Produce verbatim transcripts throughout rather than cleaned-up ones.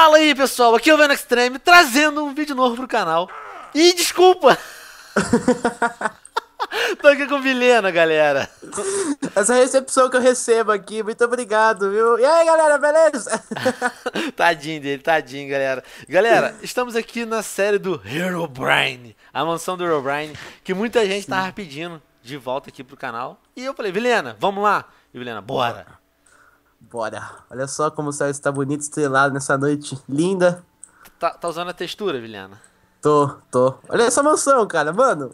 Fala aí, pessoal, aqui é o Venom Extreme, trazendo um vídeo novo pro canal. E desculpa! Tô aqui com o Vilhena, galera. Essa recepção que eu recebo aqui, muito obrigado, viu? E aí, galera, beleza? Tadinho dele, tadinho, galera. Galera, estamos aqui na série do Herobrine, a mansão do Herobrine, que muita gente tava pedindo de volta aqui pro canal. E eu falei, Vilhena, vamos lá. E Vilhena, bora. Bora. Olha só como o céu está bonito, estrelado nessa noite linda. Tá, tá usando a textura, Vilhena? Tô, tô. Olha essa mansão, cara, mano.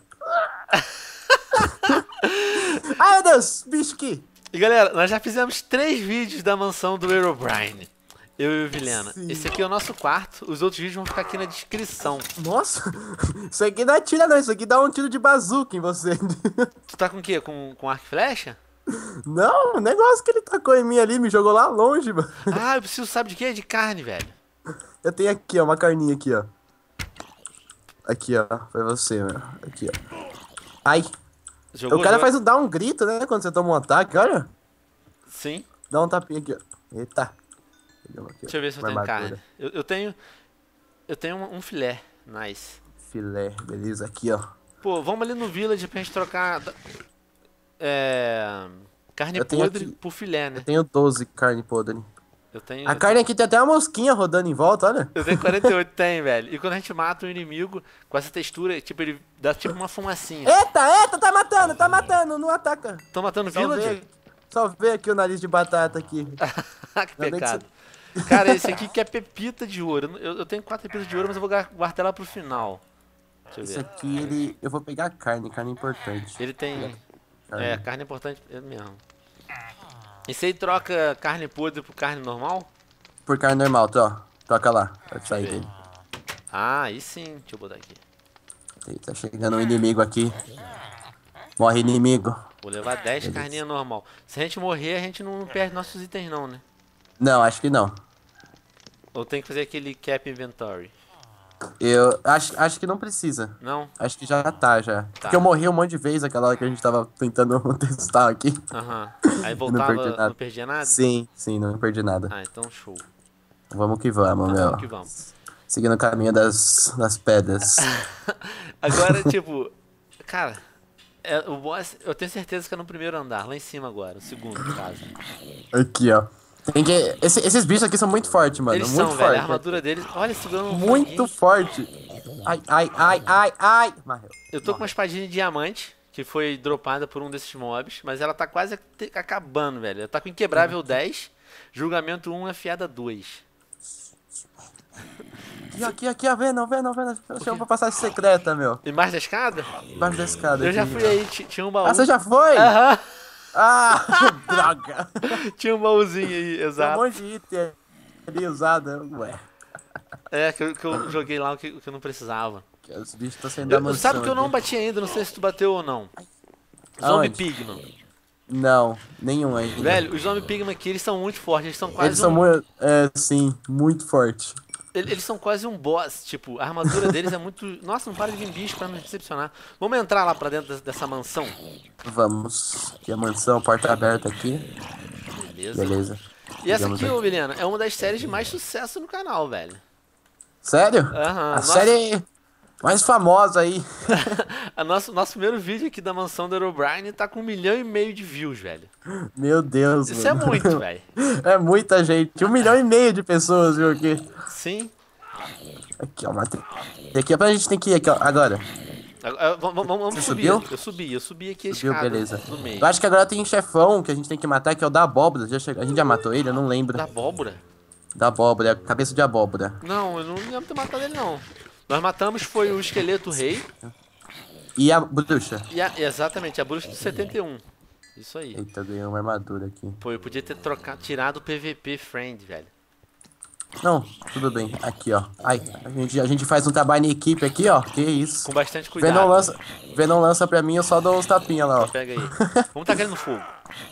Ai, meu Deus, bicho aqui. E galera, nós já fizemos três vídeos da mansão do Herobrine. Eu e o Vilhena. Sim. Esse aqui é o nosso quarto. Os outros vídeos vão ficar aqui na descrição. Nossa, isso aqui não é tira não, isso aqui dá um tiro de bazuca em você. Tu tá com o quê? Com, com arco e flecha? Não, o negócio que ele tacou em mim ali me jogou lá longe, mano. Ah, eu preciso, sabe de quê? De carne, velho. Eu tenho aqui, ó, uma carninha aqui, ó. Aqui, ó, pra você, meu. Aqui, ó. Ai. Jogou, O cara jogou? faz um, dá um grito, né, quando você toma um ataque, olha. Sim. Dá um tapinha aqui, ó. Eita. Aqui, Deixa eu ver se eu uma tenho armadura. carne. Eu, eu tenho. Eu tenho um, um filé. Nice. Filé, beleza, aqui, ó. Pô, vamos ali no village pra gente trocar. É. Carne Eu tenho podre aqui- por filé, né? Eu tenho doze carne podre. Eu tenho. A carne aqui tem até uma mosquinha rodando em volta, olha. Eu tenho quarenta e oito, tem, velho. E quando a gente mata um inimigo com essa textura, tipo, ele dá tipo uma fumacinha. Eita, eita, tá matando, tá matando, não ataca. Tô matando o Só village? vê, só vê aqui o nariz de batata aqui. que Ainda bem que pecado. Cara, esse aqui que é pepita de ouro. Eu, eu tenho quatro pepitas de ouro, mas eu vou gu- guardar ela pro final. Deixa eu Isso ver. aqui, ele... Eu vou pegar carne, carne é importante. Ele tem. Carne. É, carne é importante é mesmo. Esse aí troca carne podre por carne normal? Por carne normal, tá, ó. Toca lá, pode sair ver. dele. Ah, aí sim. Deixa eu botar aqui. Eita, tá chegando um inimigo aqui. Morre, inimigo. Vou levar dez carninhas normal. Se a gente morrer, a gente não perde nossos itens não, né? Não, acho que não. Ou tem que fazer aquele cap inventory? Eu acho, acho que não precisa. Não? Acho que já tá, já. Porque eu morri um monte de vezes aquela hora que a gente tava tentando testar aqui. Aham. Aí não voltava, perdi não, nada. perdia nada? Sim, sim, não perdi nada. Ah, então show. Vamos que vamos, Então meu. vamos que vamos. Seguindo o caminho das, das pedras. Agora, tipo, cara, é, o boss, eu tenho certeza que é no primeiro andar, lá em cima agora, o segundo, no caso. Aqui, ó. Tem que... Esse- esses bichos aqui são muito fortes, mano. Eles muito são, velho, a forte. armadura deles, olha, segurando um Muito foguinho. forte. Ai, ai, ai, ai, ai. Morreu. Eu tô com uma espadinha de diamante, que foi dropada por um desses mobs, mas ela tá quase te- acabando, velho. Ela tá com inquebrável dez, julgamento um, afiada dois. Aqui, aqui, aqui, ó. Venom, Venom, Venom. Chama pra passagem secreta, meu. Embaixo da escada? Embaixo da escada. Eu já aqui. fui aí, ti- tinha um baú. Ah, você já foi? Aham, Ah, droga. tinha um baúzinho aí, Tem um exato. monte de item ali usado. Ué. É, que eu, que eu joguei lá o que, o que eu não precisava. Que Os bichos estão saindo da Eu, mansão. sabe que eu não aqui. bati ainda, não sei se tu bateu ou não. Zombie Aonde? Pigman. Não, nenhum ainda. Velho, os Zombie Pigman aqui, eles são muito fortes, eles são quase Eles são um... muito. É, sim, muito forte. ele- Eles são quase um boss, tipo, a armadura deles é muito... Nossa, não para de vir bicho pra me decepcionar. Vamos entrar lá pra dentro des- dessa mansão? Vamos. Aqui a mansão, porta aberta aqui. Beleza. Beleza. E essa Chegamos aqui, aqui. ô Vilhena, é uma das séries de mais sucesso no canal, velho. Sério? Aham. A nossa- série mais famosa aí. a nosso, nosso primeiro vídeo aqui da mansão do Herobrine tá com um milhão e meio de views, velho. Meu Deus, Isso é mano. muito, velho. É muita gente. Um milhão e meio de pessoas, viu, aqui. Sim. Aqui, ó, matei. E aqui, ó, pra gente tem que ir aqui, ó, agora. Agora, Vamos, vamos, vamos Você subir. subiu? Eu subi, eu subi aqui a Viu, escada beleza. no meio. Eu acho que agora tem um chefão que a gente tem que matar, que é o da abóbora. Já chega... A gente já matou ele? Eu não lembro. Da abóbora? Da abóbora, cabeça de abóbora. Não, eu não lembro ter matado ele, não. Nós matamos foi o esqueleto rei E a bruxa. e a, exatamente, a bruxa do setenta e um. Isso aí. Eita, ganhei uma armadura aqui. Pô, eu podia ter trocado, tirado o P V P friend, velho. Não, tudo bem. Aqui, ó. Ai, a gente, a gente faz um trabalho em equipe aqui, ó. Que isso. Com bastante cuidado. Venom lança, Venom lança pra mim, eu só dou uns tapinhas lá, ó. Pega aí. Vamos tacar ele no fogo.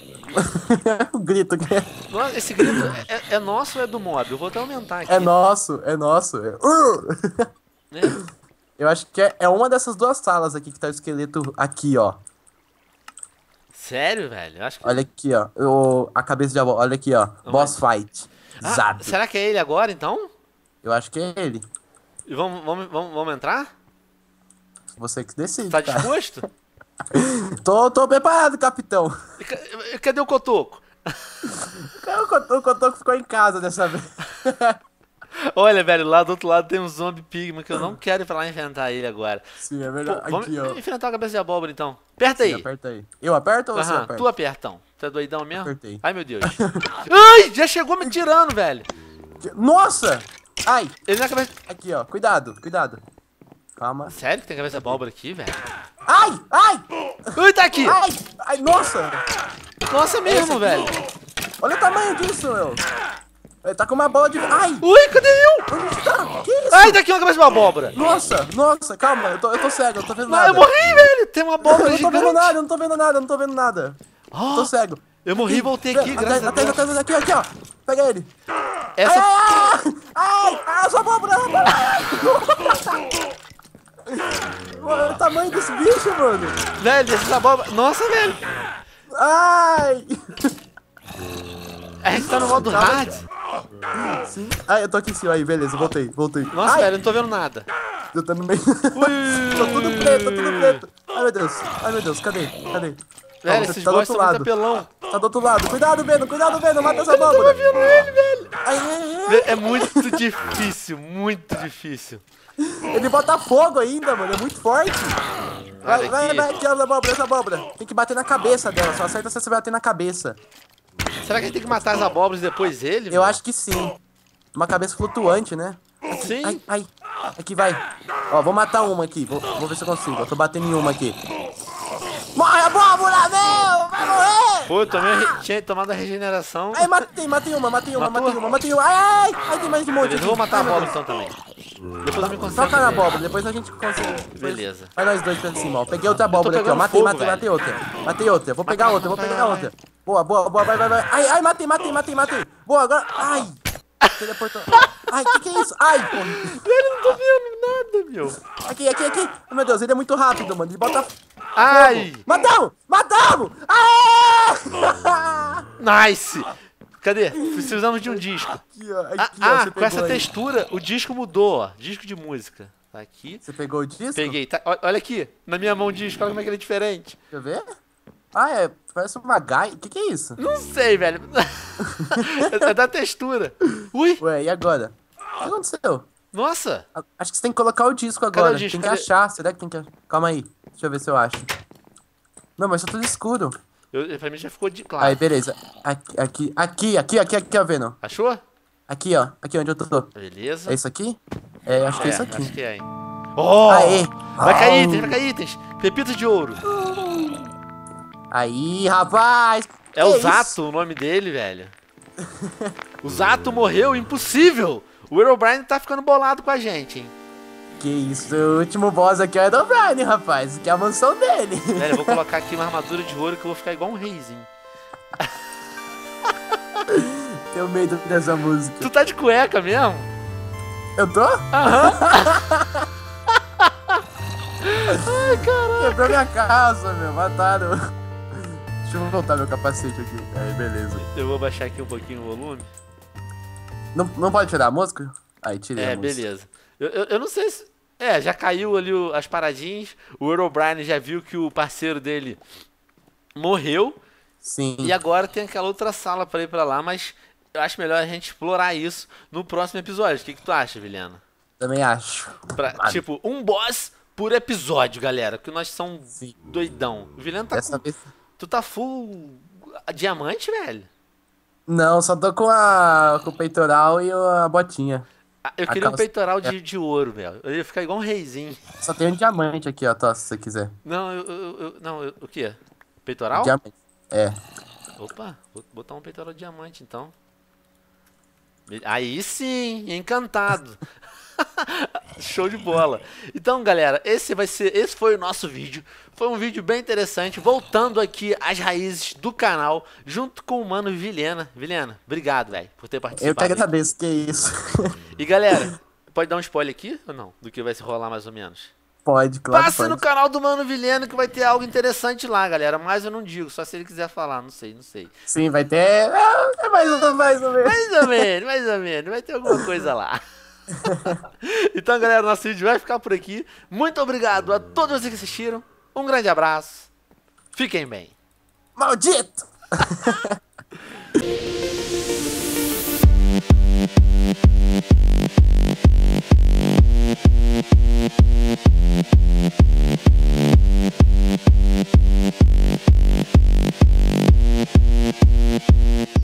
O grito que é, Nossa, esse grito é, é- é nosso ou é do mob? Eu vou até aumentar aqui. é nosso, é nosso. É... Uh! Né? Eu acho que é, é uma dessas duas salas aqui que tá o esqueleto aqui, ó. Sério, velho? Eu acho que... Olha aqui, ó. O, a cabeça de abóbora. Olha aqui, ó. Não, Boss fight. Ah, Zap. será que é ele agora, então? Eu acho que é ele. E vamos, vamos, vamos, vamos entrar? Você que decide, Tá cara. disposto? Tô, tô preparado, capitão. E ca- e Cadê o cotoco? O Cotoco o Cotoco ficou em casa dessa vez. Olha, velho, lá do outro lado tem um zombie pigman que eu não quero ir pra lá enfrentar ele agora. Sim, é Pô, melhor. vamos Aqui, ó. enfrentar a cabeça de abóbora então. Aperta Sim, aí. aperta aí. Eu aperto ou você Aham, aperta? tu apertão. Tu é doidão mesmo? Apertei. Ai, meu Deus. Ai, já chegou me tirando, velho. Nossa! Ai! Ele na cabeça... Aqui, ó. Cuidado, cuidado. Calma. Sério que tem cabeça de abóbora aqui, velho? Ai! Ai! Ui, tá aqui. Ai! Ai, nossa! Nossa mesmo, velho. Olha o tamanho disso, meu. Ele tá com uma bola de... Ai! Ui, cadê eu? Onde tá? Que isso? Ai, tá aqui uma cabeça de uma abóbora. Nossa, nossa, calma. Eu tô, eu tô cego, eu tô vendo Não, nada. eu morri, velho. Tem uma Eu abóbora não tô vendo gigante. nada, eu não tô vendo nada, eu não tô vendo nada. Ó, Tô cego. eu morri e voltei aqui, Atrás, graças a atrás, Deus. atrás, aqui, aqui, ó. Pega ele. Essa... Ai, ai, ai, sua abóbora. Olha o tamanho desse bicho, mano. Velho, essas abóboras... Nossa, velho. Ai. A gente tá no modo hard. Sim. Ai, eu tô aqui em cima, aí, beleza, voltei, voltei. Nossa, ai, velho, eu não tô vendo nada. eu tô no meio. Ui. Tô tudo preto, tô tudo preto. Ai, meu Deus, ai, meu Deus, cadê, cadê? Velho, Tá, esses tá do boys outro são muito lado. apelão. Tá do outro lado. Cuidado, Beno. Cuidado, Beno. Mata essa Eu não tava abóbora. vendo ele, velho. Ai, ai, ai. É muito difícil, muito difícil. Ele bota fogo ainda, mano. É muito forte. Vai, Olha vai, aqui. vai. Aqui, essa abóbora, essa abóbora. Tem que bater na cabeça dela. Só acerta se você bater na cabeça. Será que a gente tem que matar as abóboras e depois ele? Eu velho? acho que sim. Uma cabeça flutuante, né? Sim. Ai, ai. Aqui, vai. Ó, vou matar uma aqui. Vou, vou ver se eu consigo. Eu tô batendo em uma aqui. Morre, abóbora, meu! Vai morrer! Pô, eu tomei, a re- tinha tomado a regeneração. Ai, matei, matei uma, matei uma, Matou? matei uma, matei uma. Ai, ai, ai, tem mais de um monte Beleza, aqui. eu vou matar a Ai, meu abóbora Deus. então também. Depois eu me concentro. Toca na nele. abóbora, depois a gente consegue. depois- Beleza. Vai nós dois pra cima, ó. Peguei outra abóbora aqui, ó. pegando Matei, fogo, matei, velho. matei outra. Matei outra. Vou pegar Mata, outra, vou mata, pegar vai, outra. Boa, boa, boa, vai, vai, vai. Ai, ai, matei, matei, matei, matei. Boa, agora. Ai! Teleportou. Ai, que que é isso? Ai, pô. Velho, eu não tô vendo nada, meu. Aqui, aqui, aqui. Oh, meu Deus, ele é muito rápido, mano. Ele bota. Ai, Matamos! Matamos! Aê! nice. Cadê? Precisamos de um disco. Aqui, ó. Ah, Aqui, ó. ah, Você com essa pegou aí. textura, o disco mudou, ó. Disco de música. Tá aqui. Você pegou o disco? Peguei. Tá, ó- olha aqui, na minha mão o disco, olha como é que ele é diferente. Deixa eu ver. Ah, é. Parece uma gaia. O que, que é isso? Não sei, velho. É da textura. Ui, Ué, e agora? O que aconteceu? nossa. A- Acho que você tem que colocar o disco agora. o disco? Tem que Cadê? achar. Será que tem que. Calma aí. Deixa eu ver se eu acho. Não, mas tá tudo escuro. Eu, pra mim já ficou de claro. Aí, beleza. Aqui, aqui, aqui, aqui, aqui, aqui, ó, vendo? Achou? Aqui, ó. Aqui onde eu tô. Beleza. É isso aqui? É, acho que é, isso aqui. Acho que é, hein. Oh! Aê! Vai cair Au. itens, vai cair itens. Pepitas de ouro. Aí, rapaz! É o Que Zato isso? o nome dele, velho. O Zato morreu, impossível. O Herobrine tá ficando bolado com a gente, hein. Que isso, o último boss aqui é o Herobrine, rapaz. Aqui é a mansão dele. Velho, eu vou colocar aqui uma armadura de ouro que eu vou ficar igual um reizinho. Tenho medo dessa música. Tu tá de cueca mesmo? Eu tô? Aham. Ai, caralho. Quebrou minha casa, meu. Mataram. Deixa eu voltar meu capacete aqui. Aí, beleza. Eu vou baixar aqui um pouquinho o volume. Não, não pode tirar a música? Aí, tirei É, a música. beleza. Eu, eu, eu não sei se... É, já caiu ali o- as paradinhas. O Herobrine já viu que o parceiro dele morreu. Sim. E agora tem aquela outra sala pra ir pra lá, mas eu acho melhor a gente explorar isso no próximo episódio. O que, que tu acha, Viliana? Também acho. Pra, Mano. tipo, um boss por episódio, galera. Porque nós somos Sim. doidão. O Viliana tá Dessa com... vez... Tu tá full diamante, velho? Não, só tô com, a... com o peitoral e a botinha. Ah, eu A queria um calça- peitoral de, de ouro, velho. Eu ia ficar igual um reizinho. Só tem um diamante aqui, ó, Tó, se você quiser. Não, eu... eu- eu- não, eu- o quê? Peitoral? Diamante. É. Opa, vou botar um peitoral de diamante, então. Aí sim, encantado. Show de bola. Então, galera, esse vai ser, esse foi o nosso vídeo. Foi um vídeo bem interessante, voltando aqui às raízes do canal, junto com o mano Vilhena. Vilhena, obrigado, velho, por ter Eu que participado. agradeço, que isso. E galera, pode dar um spoiler aqui ou não? Do que vai se rolar mais ou menos? Pode, claro. Passa pode. no canal do mano Vilhena que vai ter algo interessante lá, galera. Mas eu não digo, só se ele quiser falar, não sei, não sei. Sim, vai ter. É mais ou mais ou menos. Mais ou menos, mais ou menos, vai ter alguma coisa lá. Então, galera, nosso vídeo vai ficar por aqui. Muito obrigado a todos vocês que assistiram. Um grande abraço. Fiquem bem. Maldito!